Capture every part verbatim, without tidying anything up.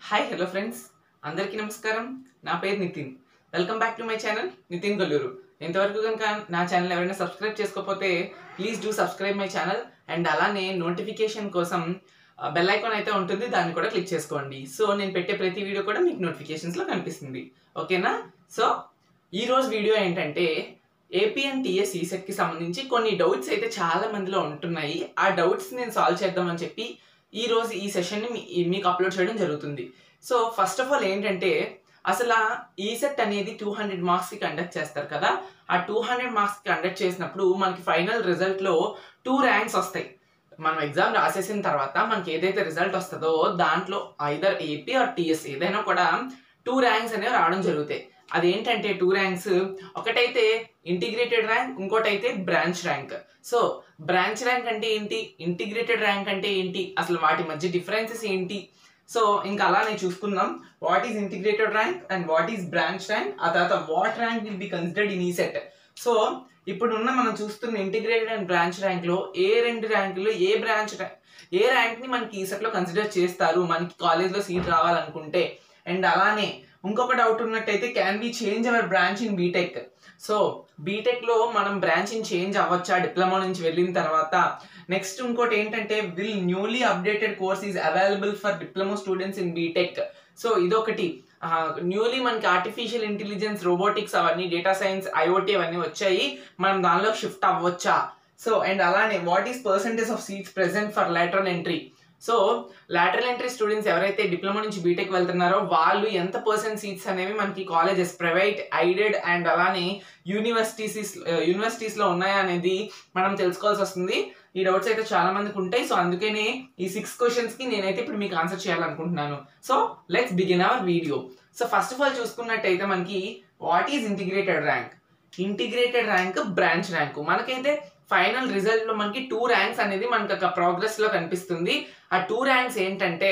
Hi hello friends, అందరికీ నమస్కారం. నా పేరు Nitin. Welcome back to my channel Nitin Kolluru. ఇంతవరకు కనుక నా ఛానల్ ఎవరైనా సబ్స్క్రైబ్ చేసుకోకపోతే please do subscribe my channel and అలానే నోటిఫికేషన్ కోసం బెల్ ఐకాన్ అయితే ఉంటుంది, దాన్ని కూడా క్లిక్ చేసుకోండి. సో నేను పెట్టే ప్రతి వీడియో కూడా మీకు నోటిఫికేషన్స్లో కనిపిస్తుంది. ఓకేనా? సో ఈరోజు వీడియో ఏంటంటే ఏపీ అండ్ టీఎస్ ఈసెట్కి సంబంధించి కొన్ని డౌట్స్ అయితే చాలా మందిలో ఉంటున్నాయి. ఆ డౌట్స్ నేను సాల్వ్ చేద్దామని చెప్పి ఈ రోజు ఈ సెషన్ని మీకు అప్లోడ్ చేయడం జరుగుతుంది. సో ఫస్ట్ ఆఫ్ ఆల్ ఏంటంటే అసలు ఈసెట్ అనేది టూ హండ్రెడ్ మార్క్స్కి కండక్ట్ చేస్తారు కదా. ఆ టూ హండ్రెడ్ మార్క్స్కి కండక్ట్ చేసినప్పుడు మనకి ఫైనల్ రిజల్ట్లో టూ ర్యాంక్స్ వస్తాయి. మనం ఎగ్జామ్ రాసేసిన తర్వాత మనకి ఏదైతే రిజల్ట్ వస్తుందో దాంట్లో ఐదర్ ఏపీ ఆర్ టీఎస్ ఏదైనా కూడా టూ ర్యాంక్స్ అనేవి రావడం జరుగుతాయి. అదేంటంటే టూ ర్యాంక్స్, ఒకటైతే ఇంటిగ్రేటెడ్ ర్యాంక్, ఇంకోటైతే branch rank. So branch rank అంటే ఏంటి, ఇంటిగ్రేటెడ్ ర్యాంక్ అంటే ఏంటి, అసలు వాటి మధ్య డిఫరెన్సెస్ ఏంటి, సో ఇంకా అలానే చూసుకుందాం. What is integrated rank and what is branch rank, ఆ తర్వాత what rank will be considered in ECET. So ఇప్పుడున్న మనం చూస్తున్న ఇంటిగ్రేటెడ్ అండ్ బ్రాంచ్ ర్యాంక్లో ఏ రెండు ర్యాంకులు ఏ బ్రాంచ్ ఏ ర్యాంక్ని మనకి ఈసెట్లో కన్సిడర్ చేస్తారు మనకి కాలేజ్లో సీట్ రావాలనుకుంటే. అండ్ అలానే ఇంకొక డౌట్ ఉన్నట్టయితే can be change our branch in BTech. So బీటెక్లో మనం బ్రాంచ్ని చేంజ్ అవ్వచ్చా డిప్లొమా నుంచి వెళ్ళిన తర్వాత. నెక్స్ట్ ఇంకోటి ఏంటంటే will newly updated course is available for diploma students in BTech. So ఇదొకటి. న్యూలీ మనకి ఆర్టిఫిషియల్ ఇంటెలిజెన్స్, రోబోటిక్స్ అవన్నీ, డేటా సైన్స్, ఐఓటీ అవన్నీ వచ్చాయి, మనం దానిలో షిఫ్ట్ అవ్వచ్చా. సో అండ్ అలానే what is percentage of seats present for lateral entry. So lateral entry students ఎవరైతే డిప్లొమా నుంచి బీటెక్ వెళ్తున్నారో వాళ్ళు ఎంత పర్సెంట్ సీట్స్ అనేవి మనకి కాలేజెస్, ప్రైవేట్, ఎయిడెడ్ అండ్ అలానే యూనివర్సిటీస్ యూనివర్సిటీస్లో ఉన్నాయా అనేది మనం తెలుసుకోవాల్సి వస్తుంది. ఈ డౌట్స్ అయితే చాలా మందికి ఉంటాయి. సో అందుకనే ఈ సిక్స్ క్వశ్చన్స్కి నేనైతే ఇప్పుడు మీకు ఆన్సర్ చేయాలనుకుంటున్నాను. So let's begin our video. So first of all చూసుకున్నట్టయితే మనకి what is integrated rank, integrated rank, branch rank. మనకైతే ఫైనల్ రిజల్ట్లో మనకి టూ ర్యాంక్స్ అనేది మనకు ఒక ప్రోగ్రెస్లో కనిపిస్తుంది. ఆ టూ ర్యాంక్స్ ఏంటంటే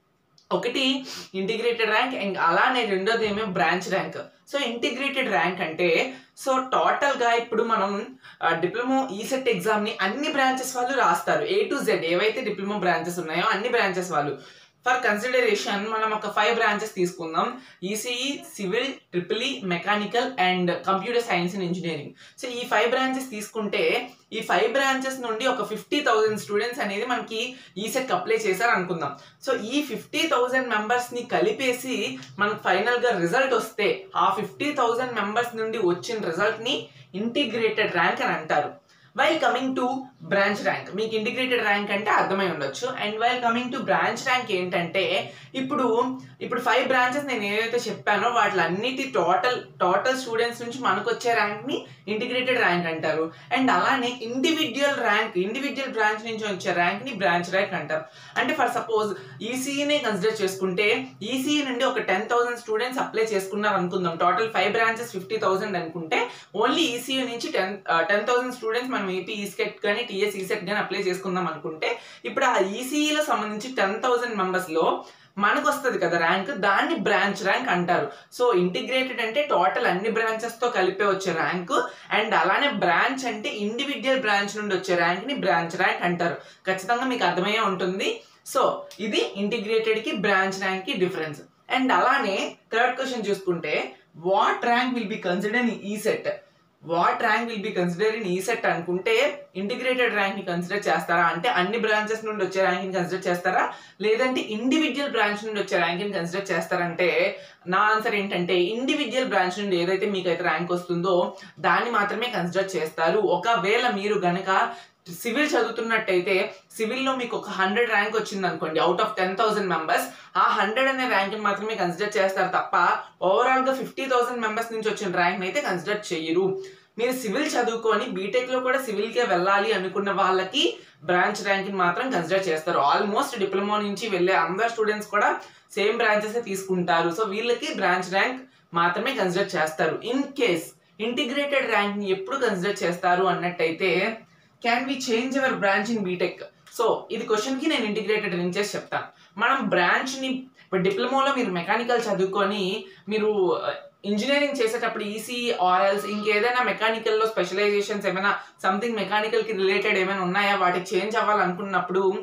ఒకటి ఇంటిగ్రేటెడ్ ర్యాంక్ అండ్ అలానే రెండోది ఏమో branch rank. So integrated rank అంటే సో టోటల్గా ఇప్పుడు మనం డిప్లొమా ఈసెట్ ఎగ్జామ్ని అన్ని బ్రాంచెస్ వాళ్ళు రాస్తారు. ఏ టు జెడ్ ఏవైతే డిప్లొమా బ్రాంచెస్ ఉన్నాయో అన్ని బ్రాంచెస్ వాళ్ళు. ఫర్ కన్సిడరేషన్ మనం ఒక ఫైవ్ బ్రాంచెస్ తీసుకుందాం. ECE, civil, triple E, mechanical and computer science and engineering. So ఈ ఫైవ్ బ్రాంచెస్ తీసుకుంటే ఈ ఫైవ్ బ్రాంచెస్ నుండి ఒక ఫిఫ్టీ థౌజండ్ స్టూడెంట్స్ అనేది మనకి ఈసెట్కి అప్లై చేశారు అనుకుందాం. సో ఈ ఫిఫ్టీ థౌజండ్ మెంబర్స్ని కలిపేసి మనకు ఫైనల్గా రిజల్ట్ వస్తే ఆ ఫిఫ్టీ థౌజండ్ మెంబర్స్ నుండి వచ్చిన రిజల్ట్ని ఇంటిగ్రేటెడ్ ర్యాంక్ అని అంటారు. While coming to branch rank, మీకు ఇంటిగ్రేటెడ్ ర్యాంక్ అంటే అర్థమై ఉండొచ్చు. And while coming to branch rank ఏంటంటే ఇప్పుడు ఇప్పుడు ఫైవ్ బ్రాంచెస్ నేను ఏదైతే చెప్పానో వాటిలన్నిటి టోటల్ టోటల్ స్టూడెంట్స్ నుంచి మనకు వచ్చే ర్యాంక్ని ఇంటిగ్రేటెడ్ ర్యాంక్ అంటారు. అండ్ అలానే ఇండివిజువల్ ర్యాంక్, ఇండివిజువల్ బ్రాంచ్ నుంచి వచ్చే ర్యాంక్ని బ్రాంచ్ ర్యాంక్ అంటారు. అంటే ఫర్ సపోజ్ ఈసీఈనే కన్సిడర్ చేసుకుంటే ఈసీఈ నుండి ఒక టెన్ థౌసండ్ స్టూడెంట్స్ అప్లై చేసుకున్నారు అనుకుందాం. Total five branches fifty thousand అనుకుంటే ఓన్లీ ఈసీఈ నుంచి టెన్ టెన్ థౌసండ్ స్టూడెంట్స్ మనం ఏపీ ఈసెట్ కానీ టీఎస్ ఈసెట్ కానీ అప్లై చేసుకుందాం అనుకుంటే ఇప్పుడు ఆ ఈసీఈలో సంబంధించి టెన్ థౌసండ్ మెంబర్స్లో మనకు వస్తుంది కదా ర్యాంక్, దాన్ని బ్రాంచ్ ర్యాంక్ అంటారు. సో ఇంటిగ్రేటెడ్ అంటే టోటల్ అన్ని బ్రాంచెస్తో కలిపే వచ్చే ర్యాంక్ అండ్ అలానే బ్రాంచ్ అంటే ఇండివిజువల్ బ్రాంచ్ నుండి వచ్చే ర్యాంక్ని బ్రాంచ్ ర్యాంక్ అంటారు. ఖచ్చితంగా మీకు అర్థమయ్యే ఉంటుంది. సో ఇది ఇంటిగ్రేటెడ్కి బ్రాంచ్ ర్యాంక్కి డిఫరెన్స్. అండ్ అలానే థర్డ్ క్వశ్చన్ చూసుకుంటే what rank will be consider in ECET. What rank will be consider in ECET అనుకుంటే ఇంటిగ్రేటెడ్ ర్యాంక్ని కన్సిడర్ చేస్తారా అంటే అన్ని బ్రాంచెస్ నుండి వచ్చే ర్యాంక్ని కన్సిడర్ చేస్తారా లేదంటే ఇండివిజువల్ బ్రాంచ్ నుండి వచ్చే ర్యాంక్ని కన్సిడర్ చేస్తారంటే నా ఆన్సర్ ఏంటంటే ఇండివిజువల్ బ్రాంచ్ నుండి ఏదైతే మీకు అయితే ర్యాంక్ వస్తుందో దాన్ని మాత్రమే కన్సిడర్ చేస్తారు. ఒకవేళ మీరు గనక సివిల్ చదువుతున్నట్టయితే సివిల్లో మీకు ఒక హండ్రెడ్ ర్యాంక్ వచ్చింది అనుకోండి out of ten thousand members, ఆ హండ్రెడ్ అనే ర్యాంక్ని మాత్రమే కన్సిడర్ చేస్తారు తప్ప ఓవరాల్గా ఫిఫ్టీ థౌసండ్ మెంబర్స్ నుంచి వచ్చిన ర్యాంక్ని అయితే కన్సిడర్ చేయరు. మీరు సివిల్ చదువుకొని బీటెక్లో కూడా సివిల్కే వెళ్ళాలి అనుకున్న వాళ్ళకి బ్రాంచ్ ర్యాంక్ని మాత్రం కన్సిడర్ చేస్తారు. ఆల్మోస్ట్ డిప్లొమా నుంచి వెళ్ళే అందరు స్టూడెంట్స్ కూడా సేమ్ బ్రాంచెస్ తీసుకుంటారు. సో వీళ్ళకి బ్రాంచ్ ర్యాంక్ మాత్రమే కన్సిడర్ చేస్తారు. ఇన్ కేస్ ఇంటిగ్రేటెడ్ ర్యాంక్ని ఎప్పుడు కన్సిడర్ చేస్తారు అన్నట్టయితే can we change our branch in BTech. So ఇది క్వశ్చన్కి నేను ఇంటిగ్రేటెడ్ లింక్ చేసి చెప్తాను. మనం బ్రాంచ్ని ఇప్పుడు డిప్లొమాలో మీరు మెకానికల్ చదువుకొని మీరు ఇంజనీరింగ్ చేసేటప్పుడు ఈసీ ఆర్ఎల్స్ ఇంకేదైనా మెకానికల్లో స్పెషలైజేషన్స్ ఏమైనా సంథింగ్ మెకానికల్కి రిలేటెడ్ ఏమైనా ఉన్నాయా వాటికి చేంజ్ అవ్వాలనుకున్నప్పుడు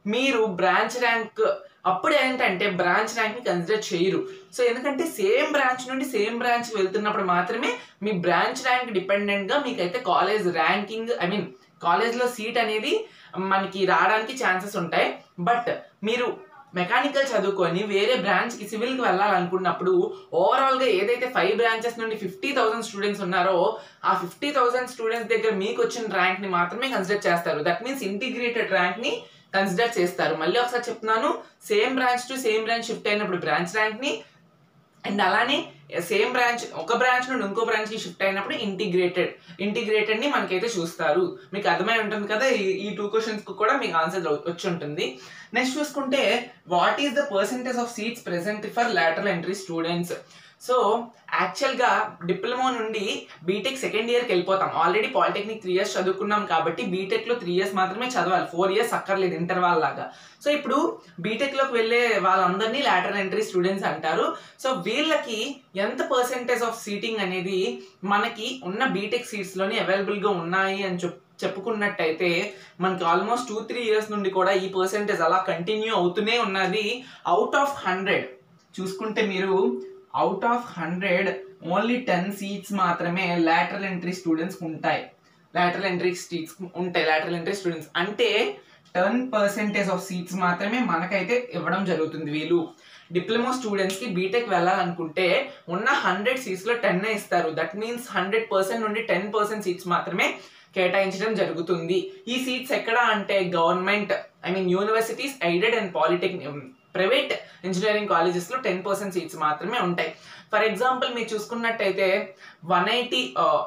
మీరు బ్రాంచ్ ర్యాంక్ అప్పుడు ఏంటంటే బ్రాంచ్ ర్యాంక్ని కన్సిడర్ చేయరు. సో ఎందుకంటే సేమ్ బ్రాంచ్ నుండి సేమ్ బ్రాంచ్కి వెళ్తున్నప్పుడు మాత్రమే మీ బ్రాంచ్ ర్యాంక్ డిపెండెంట్గా మీకైతే కాలేజ్ ర్యాంకింగ్ ఐ మీన్ కాలేజ్లో సీట్ అనేది మనకి రావడానికి ఛాన్సెస్ ఉంటాయి. బట్ మీరు మెకానికల్ చదువుకొని వేరే బ్రాంచ్కి సివిల్కి వెళ్ళాలనుకున్నప్పుడు ఓవరాల్గా ఏదైతే ఫైవ్ బ్రాంచెస్ నుండి ఫిఫ్టీ థౌసండ్ స్టూడెంట్స్ ఉన్నారో ఆ ఫిఫ్టీ థౌసండ్ స్టూడెంట్స్ దగ్గర మీకు వచ్చిన ర్యాంక్ని మాత్రమే కన్సిడర్ చేస్తారు. దట్ మీన్స్ ఇంటిగ్రేటెడ్ ర్యాంక్ని కన్సిడర్ చేస్తారు. మళ్ళీ ఒకసారి చెప్తున్నాను, same branch to same branch shift అయినప్పుడు బ్రాంచ్ ర్యాంక్ని, అండ్ అలానే సేమ్ బ్రాంచ్ ఒక బ్రాంచ్ నుండి ఇంకో బ్రాంచ్కి షిఫ్ట్ అయినప్పుడు ఇంటిగ్రేటెడ్ ఇంటిగ్రేటెడ్ని మనకైతే చూస్తారు. మీకు అర్థమై ఉంటుంది కదా, ఈ ఈ టూ క్వశ్చన్స్కి కూడా మీకు ఆన్సర్ వచ్చి ఉంటుంది. నెక్స్ట్ చూసుకుంటే what is the percentage of seats present for lateral entry students. So యాక్చువల్గా డిప్లొమా నుండి బీటెక్ సెకండ్ ఇయర్కి వెళ్ళిపోతాం. ఆల్రెడీ పాలిటెక్నిక్ త్రీ ఇయర్స్ చదువుకున్నాం కాబట్టి బీటెక్లో త్రీ ఇయర్స్ మాత్రమే చదవాలి, ఫోర్ ఇయర్స్ అక్కర్లేదు ఇంటర్వాల్ లాగా. సో ఇప్పుడు బీటెక్లోకి వెళ్ళే వాళ్ళందరినీ లాటరల్ ఎంట్రీ స్టూడెంట్స్ అంటారు. సో వీళ్ళకి ఎంత పర్సెంటేజ్ ఆఫ్ సీటింగ్ అనేది మనకి ఉన్న బీటెక్ సీట్స్లోని అవైలబుల్గా ఉన్నాయి అని చెప్ చెప్పుకున్నట్టయితే మనకి ఆల్మోస్ట్ టూ త్రీ ఇయర్స్ నుండి కూడా ఈ పర్సెంటేజ్ అలా కంటిన్యూ అవుతూనే ఉన్నది. అవుట్ ఆఫ్ హండ్రెడ్ చూసుకుంటే మీరు out of hundred only ten seats మాత్రమే లాటరల్ ఎంట్రీ స్టూడెంట్స్కి ఉంటాయి. లాటరల్ ఎంట్రీ సీట్స్ ఉంటాయి లాటరల్ ఎంట్రీ స్టూడెంట్స్ అంటే టెన్ పర్సెంటేజ్ ఆఫ్ సీట్స్ మాత్రమే మనకైతే ఇవ్వడం జరుగుతుంది. వీళ్ళు డిప్లొమా స్టూడెంట్స్కి బీటెక్ వెళ్ళాలనుకుంటే ఉన్న హండ్రెడ్ సీట్స్లో టెన్ ఇస్తారు. దట్ మీన్స్ హండ్రెడ్ పర్సెంట్ నుండి టెన్ పర్సెంట్ సీట్స్ మాత్రమే కేటాయించడం జరుగుతుంది. ఈ సీట్స్ ఎక్కడ అంటే government I mean universities, aided and polytechnic private engineering కాలేజెస్లో టెన్ పర్సెంట్ సీట్స్ మాత్రమే ఉంటాయి. ఫర్ ఎగ్జాంపుల్ మీరు చూసుకున్నట్టయితే వన్ ఎయిటీ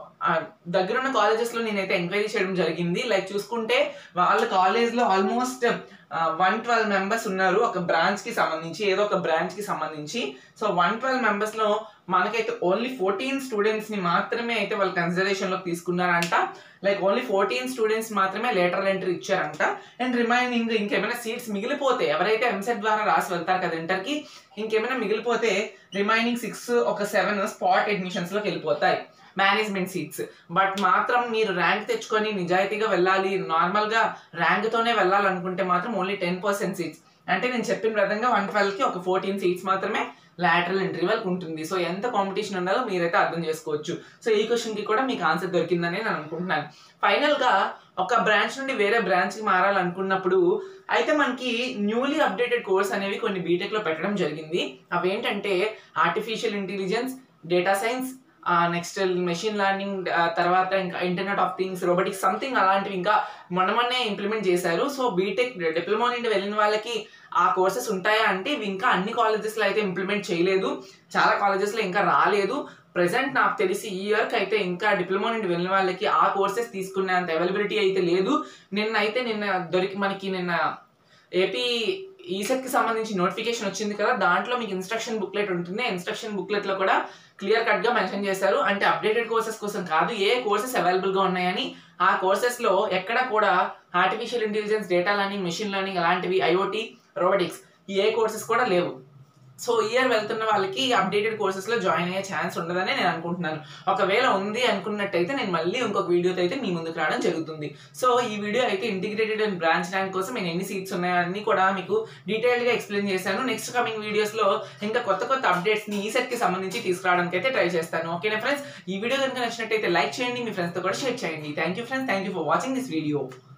దగ్గరున్న కాలేజెస్లో నేనైతే ఎంక్వైరీ చేయడం జరిగింది. లైక్ చూసుకుంటే వాళ్ళ కాలేజ్లో ఆల్మోస్ట్ వన్ ట్వెల్వ్ మెంబర్స్ ఉన్నారు ఒక బ్రాంచ్కి సంబంధించి, ఏదో ఒక బ్రాంచ్కి సంబంధించి. సో వన్ ట్వెల్వ్ మెంబర్స్లో మనకైతే ఓన్లీ ఫోర్టీన్ స్టూడెంట్స్ని మాత్రమే అయితే వాళ్ళు కన్సిడరేషన్లోకి తీసుకున్నారంట. లైక్ ఓన్లీ ఫోర్టీన్ స్టూడెంట్స్ మాత్రమే లేటరల్ ఎంట్రీ ఇచ్చారంట. అండ్ రిమైనింగ్ ఇంకేమైనా సీట్స్ మిగిలిపోతే ఎవరైతే ఎంసెట్ ద్వారా రాసి వెళ్తారు కదా ఇంటర్కి, ఇంకేమైనా మిగిలిపోతే రిమైనింగ్ సిక్స్ ఒక సెవెన్ స్పాట్ అడ్మిషన్స్లోకి వెళ్ళిపోతాయి మేనేజ్మెంట్ సీట్స్. బట్ మాత్రం మీరు ర్యాంక్ తెచ్చుకొని నిజాయితీగా వెళ్ళాలి, నార్మల్గా ర్యాంక్తోనే వెళ్ళాలనుకుంటే మాత్రం ఓన్లీ టెన్ పర్సెంట్ సీట్స్ అంటే నేను చెప్పిన విధంగా వన్ ట్వెల్వ్కి ఒక ఫోర్టీన్ సీట్స్ మాత్రమే లాటరల్ ఎంట్రీ వాళ్ళకి ఉంటుంది. సో ఎంత కాంపిటీషన్ ఉండాలో మీరైతే అర్థం చేసుకోవచ్చు. సో ఈ క్వశ్చన్కి కూడా మీకు ఆన్సర్ దొరికిందని నేను అనుకుంటున్నాను. ఫైనల్గా ఒక బ్రాంచ్ నుండి వేరే బ్రాంచ్కి మారాలనుకున్నప్పుడు అయితే మనకి న్యూలీ అప్డేటెడ్ కోర్స్ అనేవి కొన్ని బీటెక్లో పెట్టడం జరిగింది. అవేంటంటే artificial intelligence, data science, next machine learning, తర్వాత ఇంకా internet of things, robotics something అలాంటివి ఇంకా మొన్న మొన్నే ఇంప్లిమెంట్ చేశారు. సో బీటెక్ డిప్లొమా నుండి వెళ్ళిన వాళ్ళకి ఆ కోర్సెస్ ఉంటాయా అంటే ఇవి ఇంకా అన్ని కాలేజెస్లో అయితే ఇంప్లిమెంట్ చేయలేదు, చాలా కాలేజెస్లో ఇంకా రాలేదు. ప్రెసెంట్ నాకు తెలిసి ఈ ఇయర్కి అయితే ఇంకా డిప్లొమా నుండి వెళ్ళిన వాళ్ళకి ఆ కోర్సెస్ తీసుకునేంత అవైలబిలిటీ అయితే లేదు. నిన్న అయితే నిన్న దొరికి మనకి నిన్న ఏపీ ఈసెట్కి సంబంధించి నోటిఫికేషన్ వచ్చింది కదా, దాంట్లో మీకు ఇన్స్ట్రక్షన్ బుక్లెట్ ఉంటుంది. ఇన్స్ట్రక్షన్ బుక్లెట్లో కూడా క్లియర్ కట్గా మెన్షన్ చేశారు. అంటే అప్డేటెడ్ కోర్సెస్ కోసం కాదు, ఏ కోర్సెస్ అవైలబుల్గా ఉన్నాయని. ఆ కోర్సెస్లో ఎక్కడ కూడా artificial intelligence, data learning, machine learning అలాంటివి, ఐఓటీ, రోబోటిక్స్ ఏ కోర్సెస్ కూడా లేవు. సో ఇయర్ వెళ్తున్న వాళ్ళకి అప్డేటెడ్ కోర్సెస్లో జాయిన్ అయ్యే ఛాన్స్ ఉండదని నేను అనుకుంటున్నాను. ఒకవేళ ఉంది అనుకున్నట్టయితే నేను మళ్ళీ ఇంకొక వీడియోతో అయితే మీ ముందుకు రావడం జరుగుతుంది. సో ఈ వీడియో అయితే ఇంటిగ్రేటెడ్ అండ్ బ్రాంచ్ ర్యాంక్ కోసం నేను ఎన్ని సీట్స్ ఉన్నాయని కూడా మీకు డీటెయిల్గా ఎక్స్ప్లెయిన్ చేశాను. నెక్స్ట్ కమింగ్ వీడియోస్లో ఇంకా కొత్త కొత్త అప్డేట్స్ని ఈ సెట్కి సంబంధించి తీసుకురావడానికి అయితే ట్రై చేస్తాను. ఓకేనా ఫ్రెండ్స్, ఈ వీడియో కనుక నచ్చినట్టయితే లైక్ చేయండి, మీ ఫ్రెండ్స్తో కూడా షేర్ చేయండి. Thank you friends, thank you for watching this video.